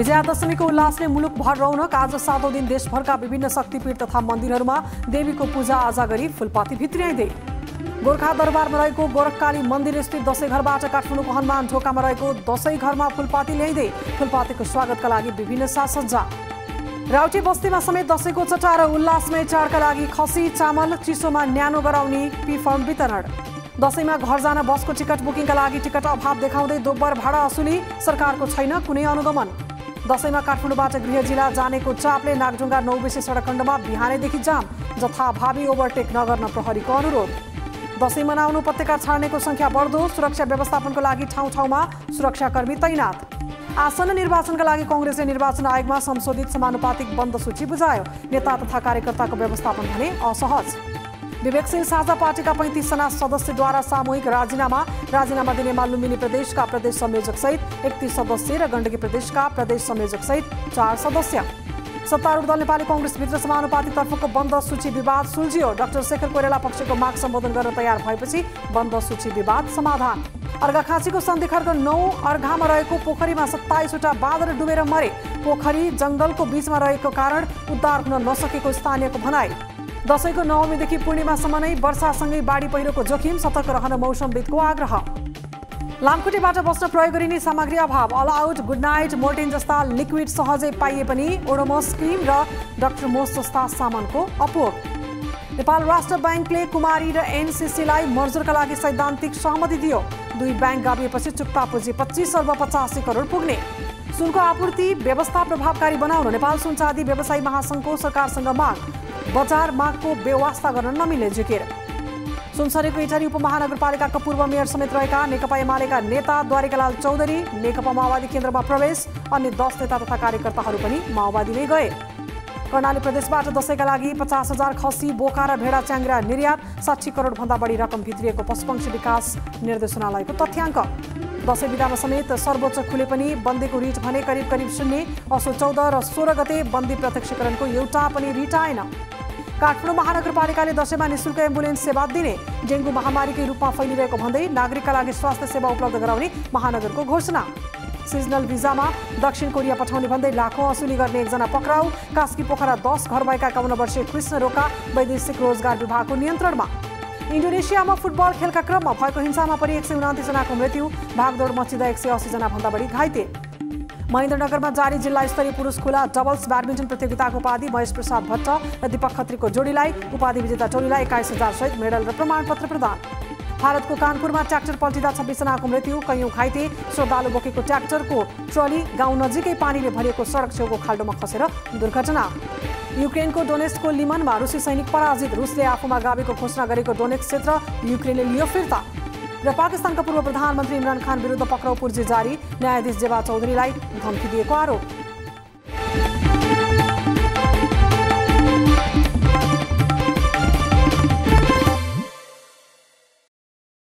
विजयादशमीको उल्लासले मुलुकभर रौनक। आज 7औं दिन देशभरका विभिन्न शक्तिपीठ तथा मन्दिरहरूमा देवीको पूजा आजा गरी फूलपाती भित्र्याइँदै। गोर्खा दरबारमा रहेको गोरखकाली मन्दिर स्थित दशैं घरबाट काठमाडौँको हनुमान ढोकामा रहेको दशैं घरमा फूलपाती ल्याइँदै फूलपातीको स्वागतका लागि विभिन्न साजसज्जा। राउटे बस्तीमा समेत दशैंको चटा र उल्लासमय चाडका लागि खसी चामल चिसोमा न्यानो गराउने पी-फर्म वितरण। दशैंमा घर जान बसको टिकट बुकिङका लागि टिकट अभाव देखाउँदै दोब्बर भाडा असुली, सरकारको छैन कुनै अनुगमन। दशैंमा काठमाडौँबाट गृह जिल्ला जानेको चापले नागढुङ्गा 9 विशेष सडक खण्डमा बिहानैदेखि जाम, जथाभावी ओभरटेक नगर्न प्रहरीको अनुरोध। दशैं मनाउनु उपत्यका छाड्नेको संख्या बढ्दो, सुरक्षा व्यवस्थापनको लागि ठाउँ ठाउँमा सुरक्षाकर्मी तैनात। आसन्न निर्वाचनका लागि कांग्रेसले निर्वाचन आयोगमा संशोधित समानुपातिक बन्द सूची बुझायो, नेता तथा कार्यकर्ताको व्यवस्थापन भने असहज। विवेकशील साझा पार्टीका 35 जना सदस्यद्वारा सामूहिक राजीनामा दिनेमा लुम्बिनी प्रदेशका प्रदेश संयोजक सहित 31 सदस्य र गण्डकी प्रदेशका प्रदेश संयोजक सहित 4 सदस्य। सत्तारूढ दल नेपाली कांग्रेसभित्र समानुपातिक तर्फको बन्द सूची विवाद सुल्झियो। डाक्टर शेखर कोइराला पक्षको माग सम्बोधन गर्न तयार भएपछि बन्द सूची विवाद समाधान। अर्घाखाँचीको सन्धिखर्क 9 अर्घामा रहेको पोखरीमा 27 वटा बाँदर डुबेर मरे। पोखरी जंगलको बीचमा रहेको कारण उद्धार हुन नसकेको स्थानीयको भनाई। दशैंको नवमीदेखि पूर्णिमासम्म नै वर्षासँगै बाढी पहिरोको जोखिम, सतर्क रहन मौसमविदको आग्रह। लामखुट्टेबाट बस्न प्रयोग गरिने सामग्री अभाव, All Out, Good Knight, Mortein जस्ता लिक्विड सहजै पाइए पनि ओडोमोस क्रिम र डाक्टर मोस जस्ता सामानको अपोग। नेपाल राष्ट्र बैंकले कुमारी र एनसीसीलाई मर्जरका लागि सैद्धान्तिक सहमति दियो। 2 बैंक गाभिएपछि चुक्ता पुँजी 25 अर्ब 85 करोड पुग्ने। सुनको आपूर्ति व्यवस्था प्रभावकारी बनाउन नेपाल सुन चाँदी व्यवसायी महासंघको सरकारसँग माग। बजार मागको बेवास्ता गर्न नमिले जिकिर। सुनसरीको इटहरी उपमहानगरपालिकाका पूर्व मेयर समेत रहेका नेकपा एमालेका नेता द्वारिकालाल चौधरी नेकपा माओवादी केन्द्रमा प्रवेश। अन्य 10 नेता तथा कार्यकर्ताहरू पनि माओवादी नै गए। कर्णाली प्रदेशबाट दशैंका लागि 50,000 खसी, बोका र भेडा च्याङ्ग्रा निर्यात। 60 करोड भन्दा बढी रकम भित्रिएको पशुपक्षी विकास निर्देशनालयको तथ्याङ्क। दशैं बिदामा समेत सर्वोच्च खुले पनि बन्दीको रिट भने करिब 0। असो 14 र 16 गते बन्दी प्रत्यक्षीकरणको एउटा पनि रिट आएन। काठमाडौँ महानगरपालिकाले दशैंमा निःशुल्क एम्बुलेन्स सेवा दिने। डेङ्गु महामारीकै रूपमा फैलिरहेको भन्दै नागरिकका लागि स्वास्थ्य सेवा उपलब्ध गराउने महानगरको घोषणा। सिजनल भिजामा दक्षिण कोरिया पठाउने भन्दै लाखौं असुली गर्ने एकजना पक्राउ। कास्की पोखरा 10 घर भएका 51 वर्षीय कृष्ण रोका वैदेशिक रोजगार विभागको नियन्त्रणमा। इन्डोनेसियामा फुटबल खेलका क्रममा भएको हिंसामा परि 129 जनाको मृत्यु, भागदौड मचिँदा 180 जना भन्दा बढी घाइते। महेन्द्रनगरमा जारी जिल्ला स्तरीय पुरुष खुला डबल्स ब्याडमिन्टन प्रतियोगिताको उपाधि महेश प्रसाद भट्ट र दीपक खत्रीको जोडीलाई, उपाधि विजेता टोलीलाई 21,000 सहित मेडल र प्रमाणपत्र प्रदान। भारतको कानपुरमा ट्र्याक्टर पल्टिँदा 26 जनाको मृत्यु, कैयौं घाइते। श्रद्धालु बोकेको ट्र्याक्टरको ट्रली गाउँ नजिकै पानीले भरिएको सडक छेउको खाल्डोमा खसेर दुर्घटना। युक्रेनको डोनेस्कको लिमनमा रुसी सैनिक पराजित। रुसले आफूमा गावेको घोषणा गरेको डोनेस्क क्षेत्र युक्रेनले लियो फिर्ता। र पाकिस्तानका पूर्व प्रधानमन्त्री इमरान खान विरुद्ध पक्राउ पूर्जी जारी। न्यायाधीश जेबा चौधरीलाई धम्की दिएको आरोप।